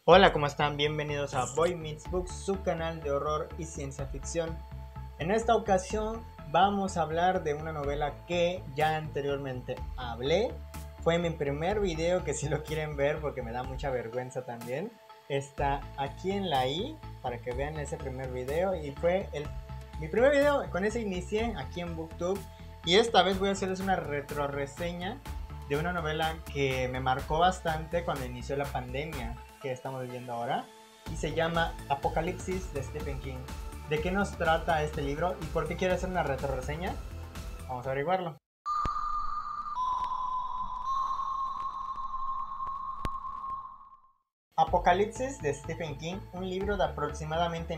Hola, ¿cómo están? Bienvenidos a Boy Meets Books, su canal de horror y ciencia ficción. En esta ocasión vamos a hablar de una novela que ya anteriormente hablé. Fue mi primer video, que si lo quieren ver porque me da mucha vergüenza también, está aquí en la i para que vean ese primer video. Y fue mi primer video, con ese inicié aquí en Booktube. Y esta vez voy a hacerles una retro reseña de una novela que me marcó bastante cuando inició la pandemia que estamos viviendo ahora, y se llama Apocalipsis de Stephen King. ¿De qué nos trata este libro y por qué quiero hacer una retro reseña? Vamos a averiguarlo. Apocalipsis de Stephen King, un libro de aproximadamente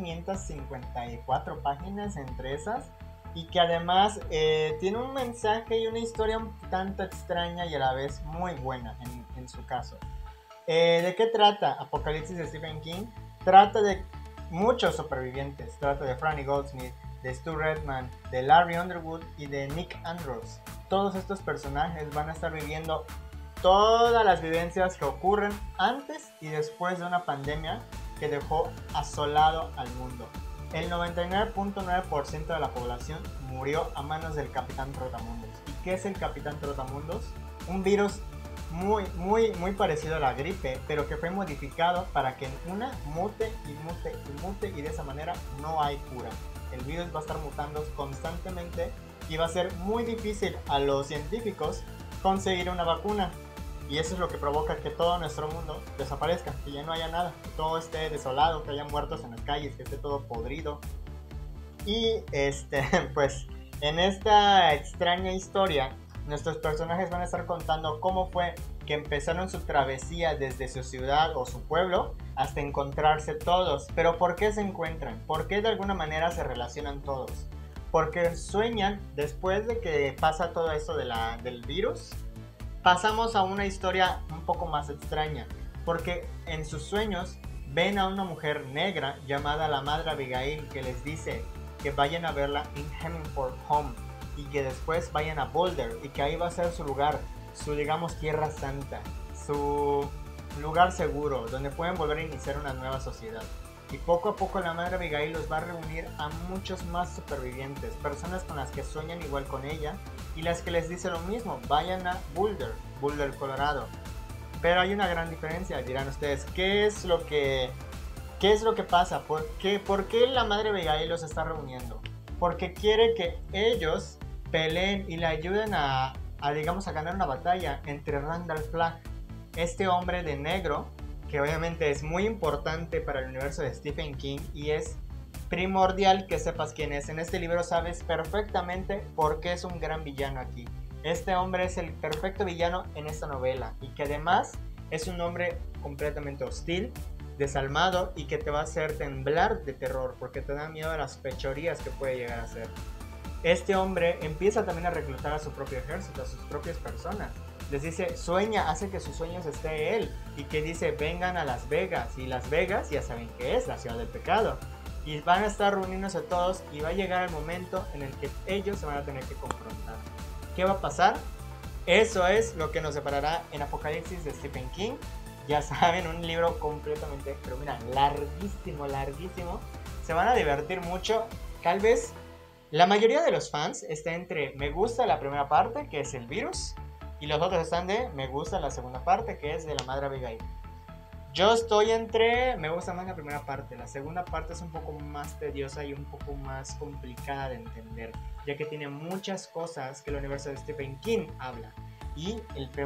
1554 páginas entre esas, y que además tiene un mensaje y una historia un tanto extraña y a la vez muy buena en su caso. ¿De qué trata Apocalipsis de Stephen King? Trata de muchos supervivientes. Trata de Franny Goldsmith, de Stu Redman, de Larry Underwood y de Nick Andrews. Todos estos personajes van a estar viviendo todas las vivencias que ocurren antes y después de una pandemia que dejó asolado al mundo. El 99.9% de la población murió a manos del Capitán Trotamundos. ¿Y qué es el Capitán Trotamundos? Un virus muy parecido a la gripe, pero que fue modificado para que una mute y de esa manera no hay cura. El virus va a estar mutando constantemente y va a ser muy difícil a los científicos conseguir una vacuna. Y eso es lo que provoca que todo nuestro mundo desaparezca, que ya no haya nada, que todo esté desolado, que haya muertos en las calles, que esté todo podrido. Y pues en esta extraña historia, nuestros personajes van a estar contando cómo fue que empezaron su travesía desde su ciudad o su pueblo hasta encontrarse todos. Pero ¿por qué se encuentran? ¿Por qué de alguna manera se relacionan todos? Porque sueñan, después de que pasa todo esto del virus, pasamos a una historia un poco más extraña. Porque en sus sueños ven a una mujer negra llamada la Madre Abigail, que les dice que vayan a verla en Hemingford Home y que después vayan a Boulder y que ahí va a ser su lugar, su digamos tierra santa, su lugar seguro donde pueden volver a iniciar una nueva sociedad. Y poco a poco la Madre Abigail los va a reunir a muchos más supervivientes, personas con las que sueñan igual con ella y las que les dice lo mismo, vayan a Boulder, Colorado. Pero hay una gran diferencia, dirán ustedes, ¿qué es lo que pasa? ¿Por qué la Madre Abigail los está reuniendo? Porque quiere que ellos peleen y le ayuden a ganar una batalla entre Randall Flagg, este hombre de negro, que obviamente es muy importante para el universo de Stephen King y es primordial que sepas quién es. En este libro sabes perfectamente por qué es un gran villano aquí. Este hombre es el perfecto villano en esta novela y que además es un hombre completamente hostil, desalmado y que te va a hacer temblar de terror porque te da miedo a las fechorías que puede llegar a ser. Este hombre empieza también a reclutar a su propio ejército, a sus propias personas. Les dice, sueña, hace que sus sueños esté él. Y que dice, vengan a Las Vegas. Y Las Vegas ya saben que es la ciudad del pecado. Y van a estar reuniéndose todos y va a llegar el momento en el que ellos se van a tener que confrontar. ¿Qué va a pasar? Eso es lo que nos separará en Apocalipsis de Stephen King. Ya saben, un libro completamente, pero mira, larguísimo. Se van a divertir mucho. Tal vez la mayoría de los fans está entre me gusta la primera parte, que es el virus, y los otros están de me gusta la segunda parte, que es de la Madre Abigail. Yo estoy entre me gusta más la primera parte. La segunda parte es un poco más tediosa y un poco más complicada de entender, ya que tiene muchas cosas que el universo de Stephen King habla. Y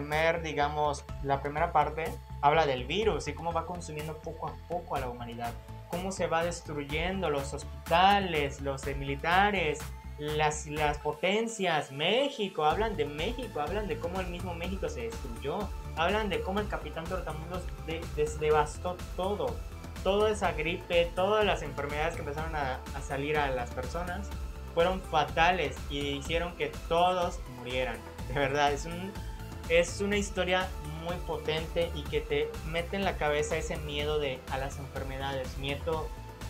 la primera parte habla del virus y cómo va consumiendo poco a poco a la humanidad. Cómo se va destruyendo los hospitales, los militares, las potencias, México, hablan de cómo el mismo México se destruyó, hablan de cómo el Capitán Trotamundos devastó toda esa gripe, todas las enfermedades que empezaron a salir a las personas, fueron fatales y hicieron que todos murieran. De verdad, es una historia muy potente y que te mete en la cabeza ese miedo a las enfermedades, miedo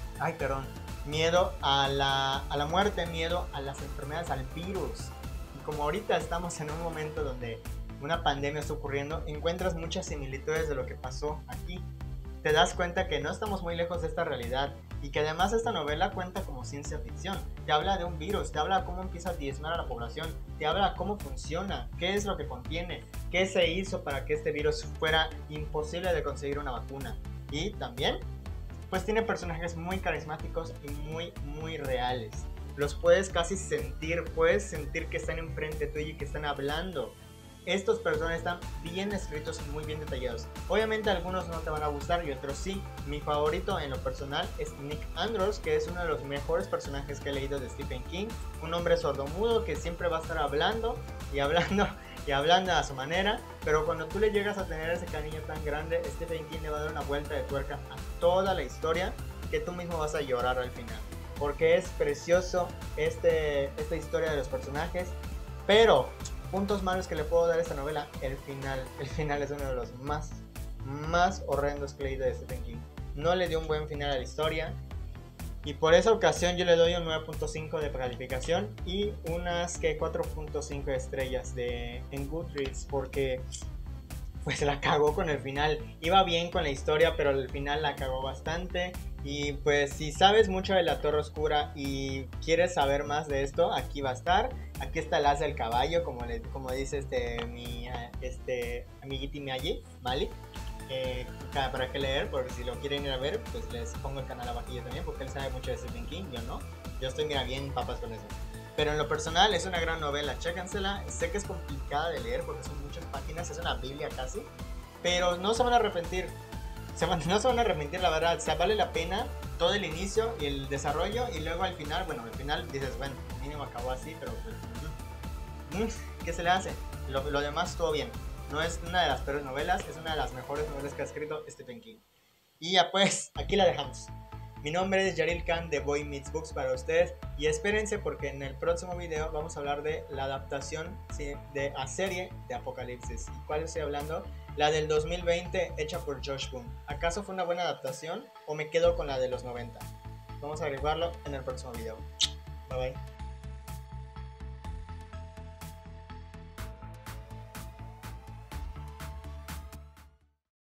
a la muerte, miedo a las enfermedades, al virus. Y como ahorita estamos en un momento donde una pandemia está ocurriendo, encuentras muchas similitudes de lo que pasó aquí. te das cuenta que no estamos muy lejos de esta realidad y que además esta novela cuenta como ciencia ficción. Te habla de un virus, te habla de cómo empieza a diezmar a la población, te habla de cómo funciona, qué es lo que contiene, qué se hizo para que este virus fuera imposible de conseguir una vacuna. Y también, pues tiene personajes muy carismáticos y muy reales. Los puedes casi sentir, puedes sentir que están enfrente tuyo y que están hablando. Estos personajes están bien escritos y muy bien detallados. Obviamente algunos no te van a gustar y otros sí. Mi favorito en lo personal es Nick Andrews, que es uno de los mejores personajes que he leído de Stephen King. Un hombre sordomudo que siempre va a estar hablando y hablando y hablando a su manera. Pero cuando tú le llegas a tener ese cariño tan grande, Stephen King le va a dar una vuelta de tuerca a toda la historia que tú mismo vas a llorar al final. Porque es precioso esta historia de los personajes. Pero puntos malos que le puedo dar a esta novela, el final es uno de los más horrendos que he leído de Stephen King. No le dio un buen final a la historia y por esa ocasión yo le doy un 9.5 de calificación y unas 4.5 estrellas en Goodreads, porque pues la cagó con el final. Iba bien con la historia, pero el final la cagó bastante. Y pues si sabes mucho de la Torre Oscura y quieres saber más de esto, aquí va a estar. Aquí está el as del caballo, como dice mi amiguiti Malik. Para que leer, porque si lo quieren ir a ver, pues les pongo el canal abajillo también, porque él sabe mucho de Stephen King, yo no. Yo estoy bien papas con eso. Pero en lo personal es una gran novela, chécansela. Sé que es complicada de leer porque son muchas páginas, es una biblia casi, pero no se van a arrepentir. No se van a arrepentir, la verdad. O sea, vale la pena todo el inicio y el desarrollo, y luego al final, bueno, al final dices, bueno, mínimo acabó así, pero pues, ¿qué se le hace? Lo demás estuvo bien. No es una de las peores novelas, es una de las mejores novelas que ha escrito Stephen King. Y ya pues, aquí la dejamos. Mi nombre es Yaril Khan de Boy Meets Books para ustedes, y espérense porque en el próximo video vamos a hablar de la adaptación de a serie de Apocalipsis. ¿Y cuál estoy hablando? La del 2020 hecha por Josh Boone. ¿Acaso fue una buena adaptación o me quedo con la de los 90? Vamos a averiguarlo en el próximo video. Bye bye.